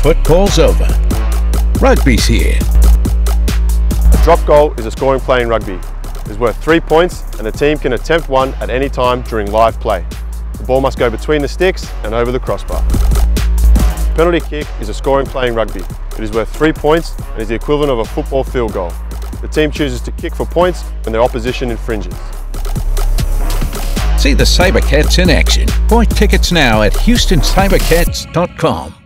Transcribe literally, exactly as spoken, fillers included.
football's over. Rugby's here. A drop goal is a scoring play in rugby. It is worth three points and the team can attempt one at any time during live play. The ball must go between the sticks and over the crossbar. A penalty kick is a scoring play in rugby. It is worth three points and is the equivalent of a football field goal. The team chooses to kick for points when their opposition infringes. See the Sabercats in action. Buy tickets now at Houston Sabercats dot com.